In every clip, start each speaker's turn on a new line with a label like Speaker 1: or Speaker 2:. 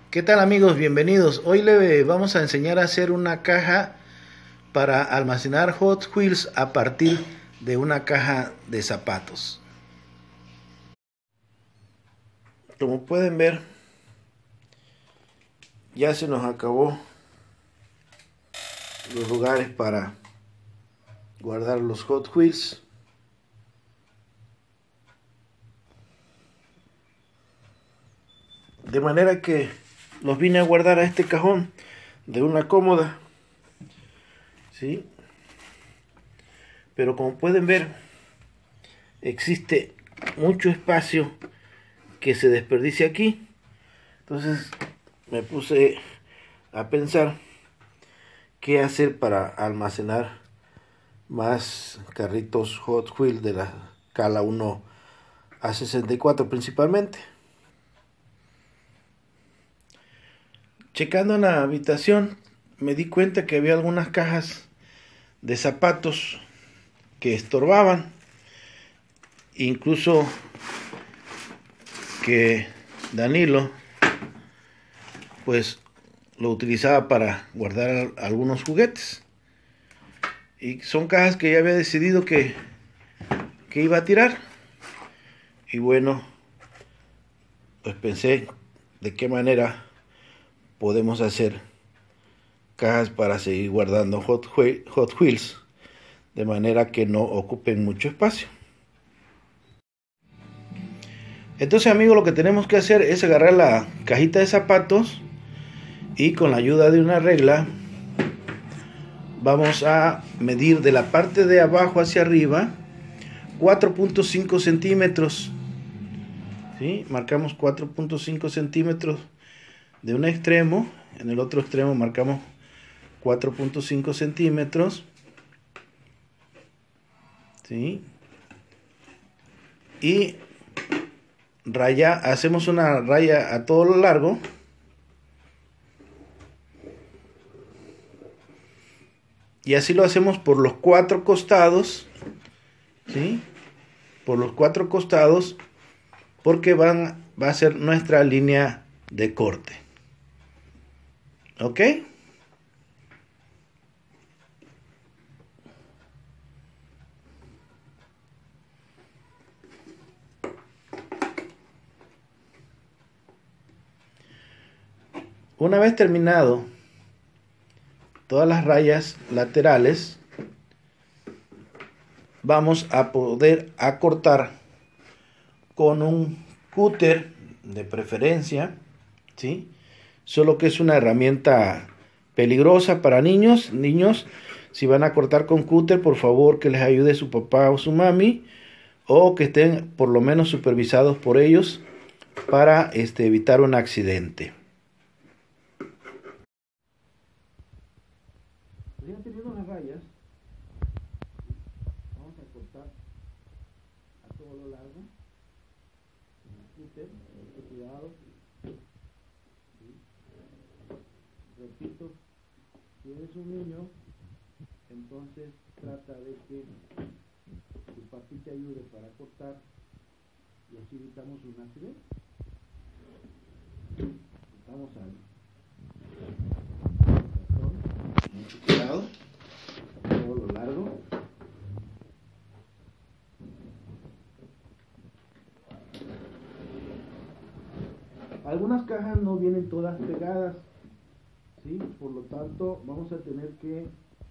Speaker 1: ¿Qué tal amigos? Bienvenidos. Hoy le vamos a enseñar a hacer una caja para almacenar Hot Wheels a partir de una caja de zapatos. Como pueden ver, ya se nos acabó los lugares para guardar los Hot Wheels. De manera que los vine a guardar a este cajón de una cómoda, ¿sí? Pero como pueden ver, existe mucho espacio que se desperdicia aquí. Entonces me puse a pensar qué hacer para almacenar más carritos Hot Wheels de la escala 1 a 64 principalmente. Checando en la habitación me di cuenta que había algunas cajas de zapatos que estorbaban, incluso que Danilo pues lo utilizaba para guardar algunos juguetes, y son cajas que ya había decidido que iba a tirar. Y bueno, pues pensé de qué manera podemos hacer cajas para seguir guardando Hot Wheels de manera que no ocupen mucho espacio. Entonces amigos, lo que tenemos que hacer es agarrar la cajita de zapatos y con la ayuda de una regla vamos a medir de la parte de abajo hacia arriba 4.5 centímetros, ¿sí? Marcamos 4.5 centímetros de un extremo, en el otro extremo marcamos 4.5 centímetros, ¿sí? Y hacemos una raya a todo lo largo, y así lo hacemos por los 4 costados, ¿sí? Por los 4 costados, porque va a ser nuestra línea de corte. ¿Ok? Una vez terminado todas las rayas laterales, vamos a poder acortar con un cúter de preferencia, ¿sí? Solo que es una herramienta peligrosa para niños. Niños, si van a cortar con cúter, por favor que les ayude su papá o su mami, o que estén por lo menos supervisados por ellos para evitar un accidente. Ya teniendo las rayas, vamos a cortar a todo lo largo con el cúter, cuidado. Repito, si eres un niño, entonces trata de que tu papi te ayude para cortar y así evitamos un accidente. Vamos al cartón, mucho cuidado, todo lo largo. Algunas cajas no vienen todas pegadas, ¿sí? Por lo tanto vamos a tener que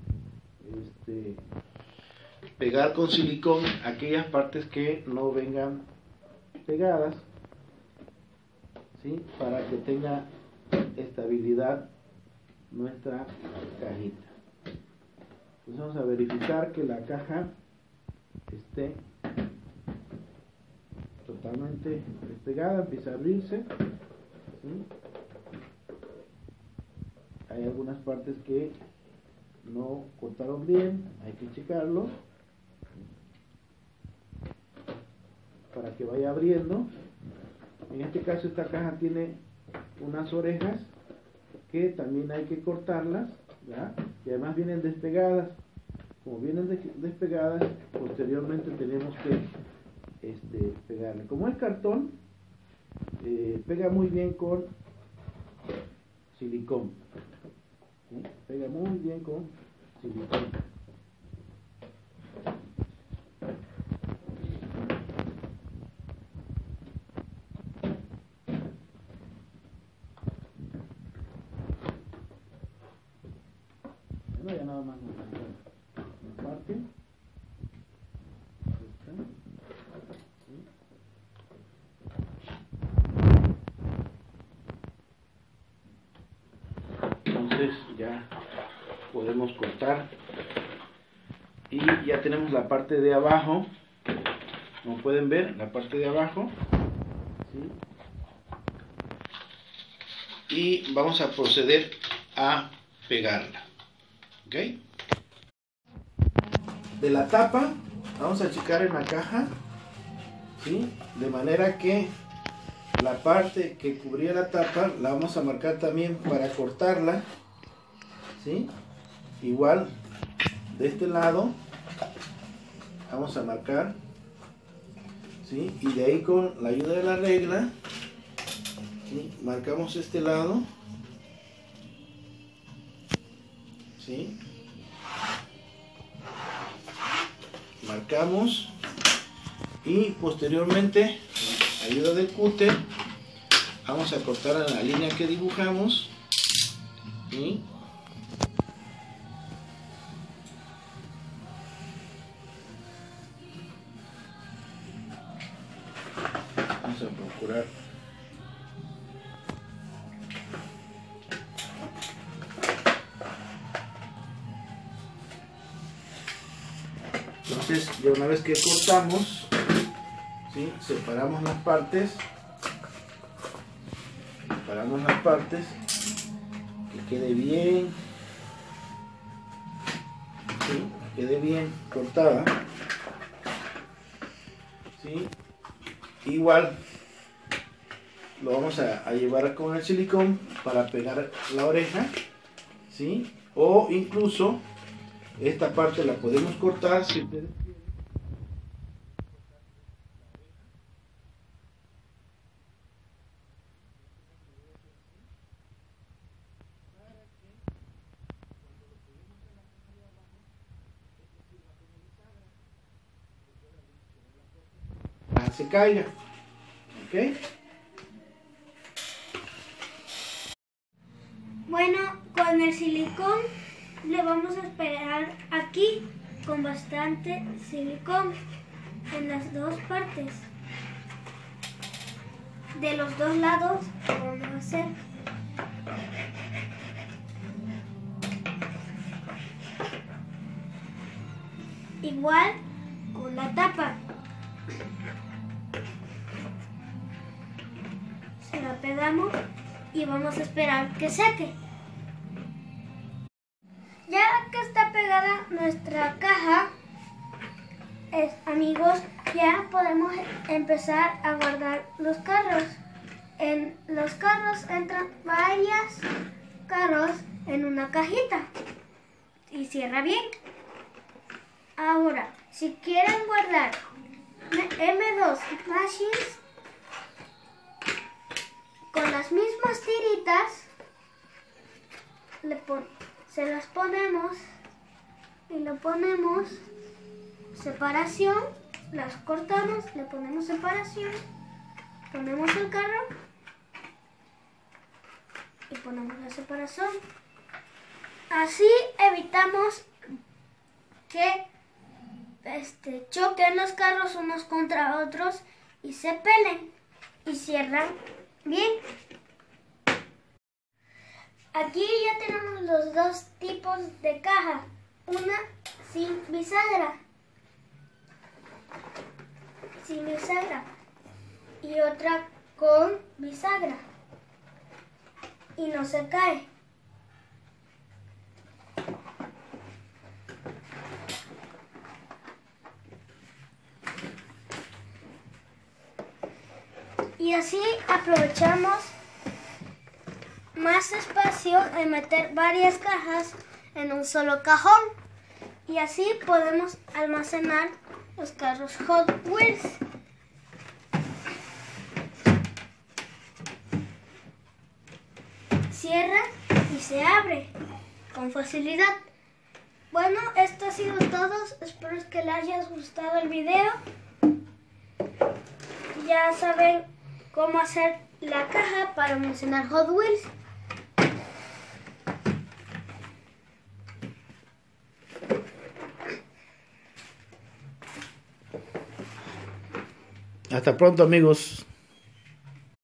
Speaker 1: pegar con silicón aquellas partes que no vengan pegadas, ¿sí? Para que tenga estabilidad nuestra cajita. Entonces vamos a verificar que la caja esté totalmente despegada, empieza a abrirse, ¿sí? Hay algunas partes que no cortaron bien, hay que checarlo para que vaya abriendo. En este caso esta caja tiene unas orejas que también hay que cortarlas, ¿verdad? Y además vienen despegadas. Como vienen despegadas, posteriormente tenemos que pegarle. Como es cartón, pega muy bien con silicón. ¿Sí? Pega muy bien con silicón. Bueno, ya nada más nos falta una parte. Entonces ya podemos cortar y ya tenemos la parte de abajo, como pueden ver, la parte de abajo, ¿sí? Y vamos a proceder a pegarla, ¿ok? De la tapa vamos a achicar en la caja, ¿sí? De manera que la parte que cubría la tapa la vamos a marcar también para cortarla, ¿sí? Igual de este lado vamos a marcar, ¿sí? Y de ahí con la ayuda de la regla, ¿sí? Marcamos este lado, ¿sí? Marcamos y posteriormente con la ayuda del cúter vamos a cortar en la línea que dibujamos, ¿sí? Vamos a procurar entonces ya una vez que cortamos, ¿sí? Separamos las partes, que quede bien, ¿sí? Que quede bien cortada, ¿sí? Igual lo vamos a llevar con el silicón para pegar la oreja, ¿sí? O incluso esta parte la podemos cortar si ustedes quieren. Se caiga, ¿ok?
Speaker 2: Bueno, con el silicón le vamos a esperar aquí con bastante silicón en las dos partes. De los dos lados lo vamos a hacer. Igual con la tapa. Se la pegamos y vamos a esperar que seque. Ya que está pegada nuestra caja, amigos, ya podemos empezar a guardar los carros. En los carros entran varios carros en una cajita y cierra bien. Ahora, si quieren guardar M2 Machines con las mismas tiritas, se las ponemos y le ponemos separación, las cortamos, le ponemos separación, ponemos el carro y ponemos la separación. Así evitamos que choquen los carros unos contra otros y se peleen y cierran bien. Aquí ya tenemos los dos tipos de caja, una sin bisagra y otra con bisagra y no se cae. Y así aprovechamos más espacio en meter varias cajas en un solo cajón. Y así podemos almacenar los carros Hot Wheels. cierra y se abre con facilidad. Bueno, esto ha sido todo. Espero que les haya gustado el video. Ya saben cómo hacer la caja para mencionar Hot Wheels.
Speaker 1: Hasta pronto, amigos.